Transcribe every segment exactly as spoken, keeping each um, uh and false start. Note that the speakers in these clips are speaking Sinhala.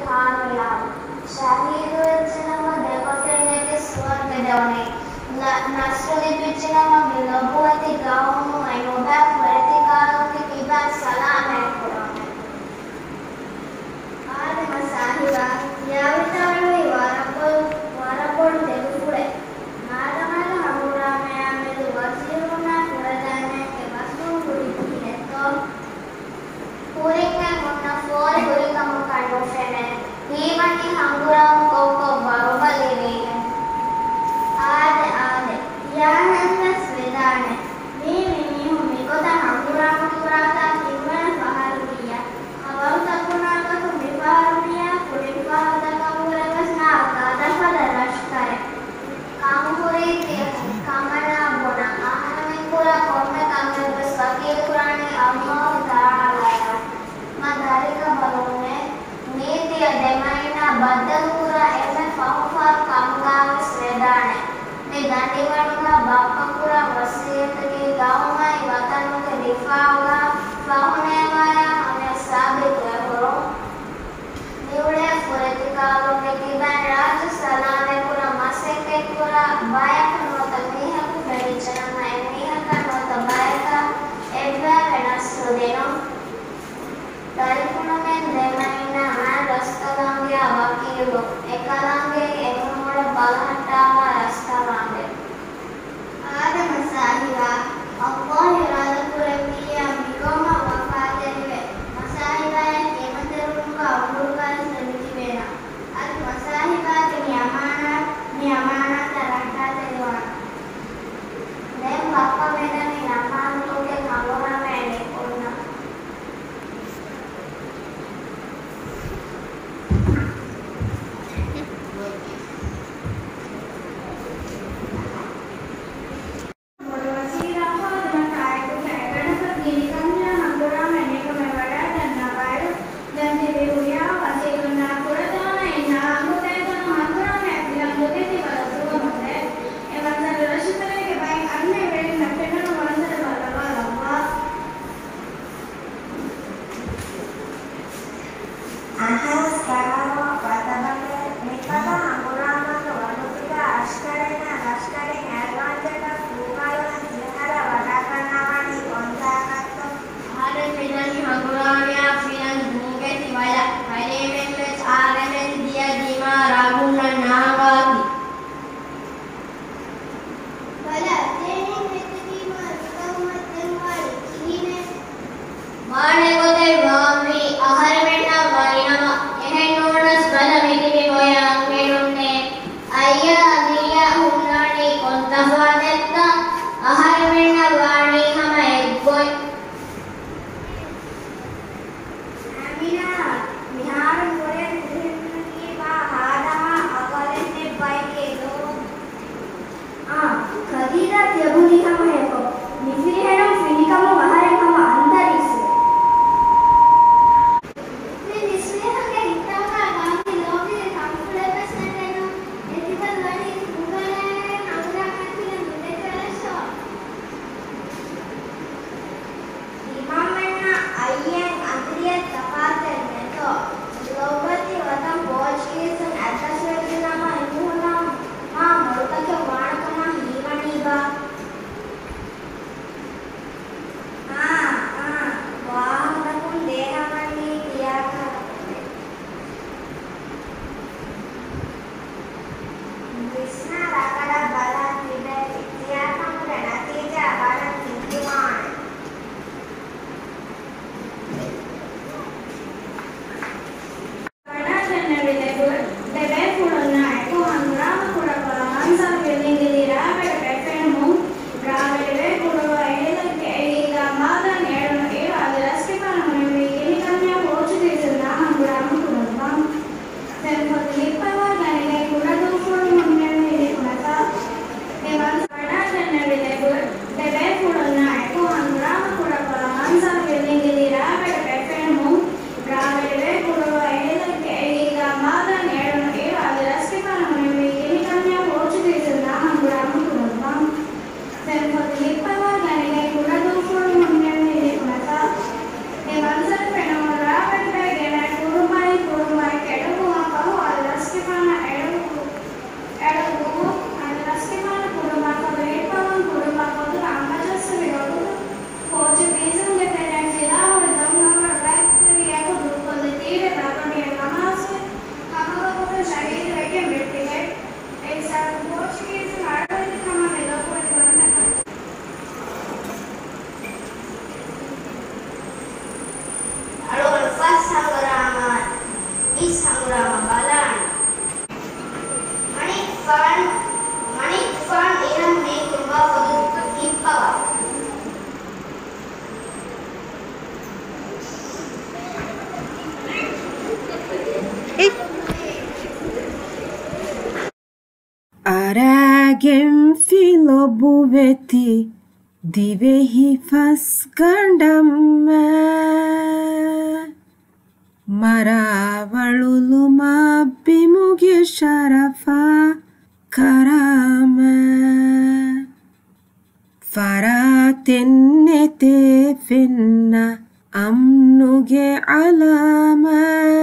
හාමිලා ශහීද් වෙච්ච නම දෙපොතේ ස්වර්ග දවනේ නස්රුදි වෙච්ච නම ලොබුවති ගාවමු අයෝබක් වර්තිකාරුති කිබා සලාමයි කරන්නේ ආදම සාහිවා යාවිතාරුයි වරපොල් වරපොල් දෙකුඩේ මාදමල හමුරාමයා මෙදු වසිරුණා පුරදානේ කෙවස්මු කුඩි කිනෙතෝ පුරිකන් මොන්න ෆෝල් පුරිකම කඩෝ ෆෙනේ දීවනි හමුරාම කොක්කො බරබලේ ආද ආද යානන්ද ස්වේදානේ මේ මිනිහු මිකොත හමුරාම පුරාතා කිවන පහරුවියා අවල් තකුණාකතු මිපාරුවියා කුඩිපාද කමුරවස් නාකාදපද රෂ්කරේ කාමුරේ තේ කමනා බොන ආහනෙ පුර කොම්ම කම්මස් වකීල් කුරානේ අම්මා තාලාය මදාරික බලුනේ නීතිය දෙමයිනා බද්දපුර එම පහුපාර කම්ගාව ස්වේදානේ මේ දඬිවණුගා බප්පපුර වසියතගේ ගාවමයි වතනුක දිෆාවා වහුනේවාය අනේ සාබිත කරෝ නිවුලේ පුරතිකාවගේ කිබන් රාජ සලාමේ පුර මසෙකේ පුර බයක නොත මිහකු ප්‍රවිචනම එමිහක නොත බයක එබ්බා වෙනස් දෙනෝ දරිකුණමෙන් දෙමයිනා ආ රස්තලංගේ අවකීලෝ එකලංගේ එමුණුවල බලහට්ටාව රස්තලංගේ ආදම සාහිවා අල්ලාහ් රාදපුරමියා මිකොම වෆාදෙවේ මසාහිවාය කෙමතරුංග අවුරුගල් සමිති වෙනා අත් මසාහිවාගේ නියමානා නියමානා තරහටා දෙනවා දැන් බප්පා මෙදනි නමානුගේ කවරම එන්නේ කොන්න is Hangurama Balan. Manik Fan Manik Fan Iram Me Kumba Podu Hippawa. Aragem filobu veti divehi fas gandamma Maravalulu mabbimuge sharafa karama Faratennete finna amnuge alama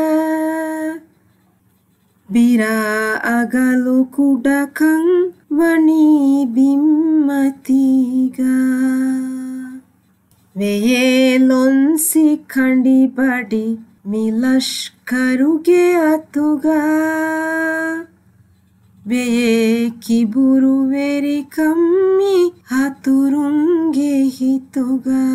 Bira agalu kudakan wani bimmatiga Veyelonsi kandi badi milashkaruge atuga Veye kiburu veri kammi haturunge hituga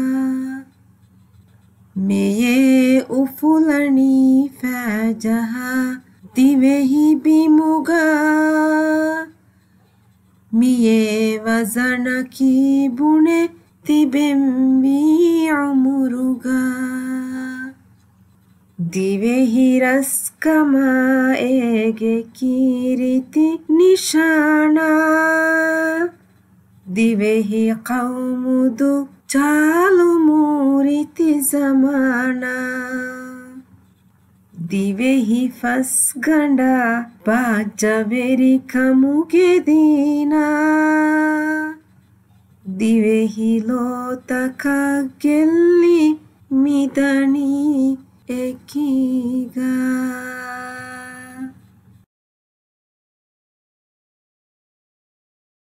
Meye ufulani fajaha divehi bimuga Miye wazanaki bune tibembi umuruga Divehi raskama ege kiriti nishana Divehi qawmudu chalu muriti zamana Divehi fas ganda bajaveri kamuge dina Divehi lotaka gelli midani